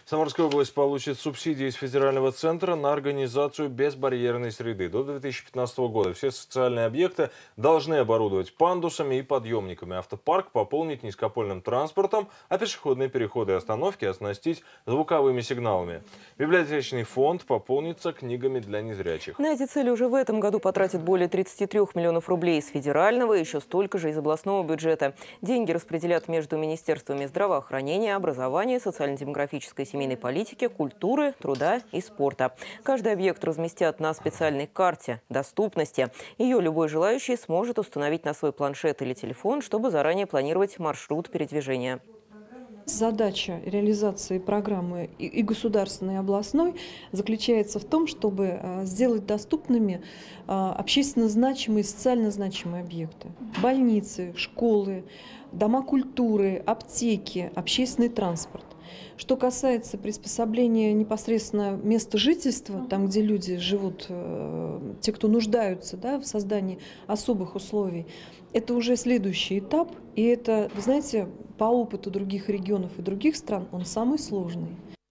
Самарская область получит субсидии из федерального центра на организацию безбарьерной среды. До 2015 года все социальные объекты должны оборудовать пандусами и подъемниками. Автопарк пополнить низкопольным транспортом, а пешеходные переходы и остановки оснастить звуковыми сигналами. Библиотечный фонд пополнится книгами для незрячих. На эти цели уже в этом году потратят более 33 миллионов рублей из федерального и еще столько же из областного бюджета. Деньги распределят между министерствами здравоохранения, образования, социально-демографической семейной политики, культуры, труда и спорта. Каждый объект разместят на специальной карте доступности. Ее любой желающий сможет установить на свой планшет или телефон, чтобы заранее планировать маршрут передвижения. Задача реализации программы и государственной, и областной заключается в том, чтобы сделать доступными общественно значимые и социально значимые объекты. Больницы, школы, дома культуры, аптеки, общественный транспорт. Что касается приспособления непосредственно места жительства, там, где люди живут, те, кто нуждаются, да, в создании особых условий, это уже следующий этап. И это, вы знаете, по опыту других регионов и других стран, он самый сложный.